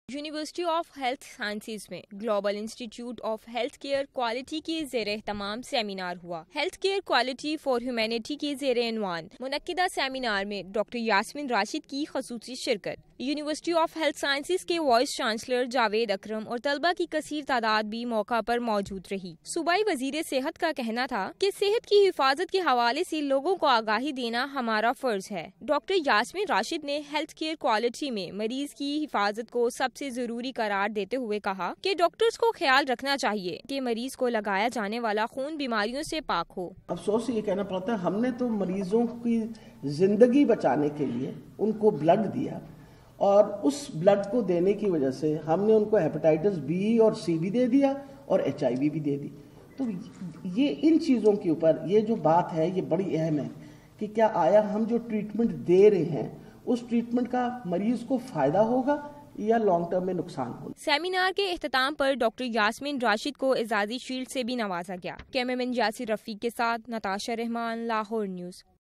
University of health sciences میں global institute of health care quality کے زیر اہتمام سیمینار ہوا۔ Health care quality for humanity کے زیر عنوان منعقدہ سیمینار میں ڈاکٹر یاسمین راشد کی خصوصی شرکت۔ یونیورسٹی آف ہیلتھ سائنسز کے وائس چانسلر جاوید اکرم اور طلبہ کی کثیر تعداد بھی موقع پر موجود رہی۔ صوبائی وزیر صحت کا کہنا تھا کہ صحت کی حفاظت کے حوالے سے لوگوں کو آگاہی دینا ہمارا فرض ہے۔ ڈاکٹر یاسمین راشد نے ہیلتھ کیئر کوالٹی میں مریض کی حفاظت کو سب سے ضروری قرار دیتے ہوئے کہا کہ ڈاکٹرز کو خیال رکھنا چاہیے کہ مریض کو لگایا جانے والا خون بیماریوں سے پاک ہو۔ افسوس یہ کہنا پڑتا ہے ہم نے تو مریضوں کی زندگی بچانے کے لیے ان کو بلڈ دیا، اور اس بلڈ کو دینے کی وجہ سے ہم نے ان کو ہیپاٹائٹس بی اور سی بھی دے دیا اور HIV بھی دے دی۔ تو یہ ان چیزوں کے اوپر یہ جو بات ہے یہ بڑی اہم ہے کہ کیا آیا ہم جو ٹریٹمنٹ دے رہے ہیں اس ٹریٹمنٹ کا مریض کو فائدہ ہوگا یا لانگ ٹرم میں نقصان ہوگا۔ سیمینار کے اختتام پر ڈاکٹر یاسمین راشد کو اعزازی شیلڈ سے بھی نوازا گیا۔ کیمرمین یاسر رفیق کے ساتھ نتاشا رحمان، لاہور نیوز۔